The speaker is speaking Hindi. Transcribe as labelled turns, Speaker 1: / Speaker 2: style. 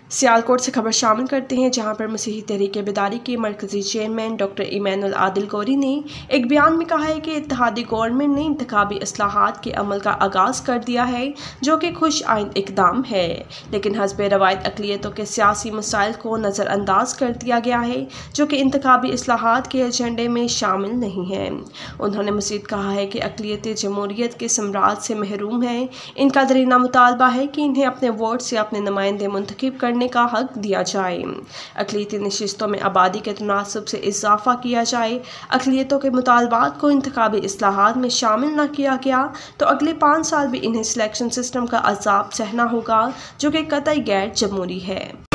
Speaker 1: सियालकोट से खबर शामिल करते हैं, जहां पर मसीही तहरीक बेदारी के मरकजी चेयरमैन डॉक्टर इमानुल आदिल गौरी ने एक बयान में कहा है कि इत्तेहादी गवर्नमेंट ने इंतखाबी इस्लाहात के अमल का आगाज़ कर दिया है, जो कि खुश आइंद इकदाम है, लेकिन हस्ब रवायत अक़लियतों के सियासी मसाइल को नज़रअंदाज कर दिया गया है, जो कि इंतखाबी इस्लाहात के एजेंडे में शामिल नहीं हैं। उन्होंने मज़ीद कहा है कि अक़लियतें जमहूरियत के सम्राट से महरूम हैं। इनका दरीना मुतालबा है कि इन्हें अपने वोट से अपने नुमाइंदे मुंतखब करने का हक दिया जाए। अक़लियती नशिस्तों में आबादी के तनासब से इजाफा किया जाए। अक़लियतों के मुतालबात को इंतखाबी इस्लाहात में शामिल न किया गया तो अगले 5 साल भी इन्हें सिलेक्शन सिस्टम का अज़ाब सहना होगा, जो कि कतई गैर जमहूरी है।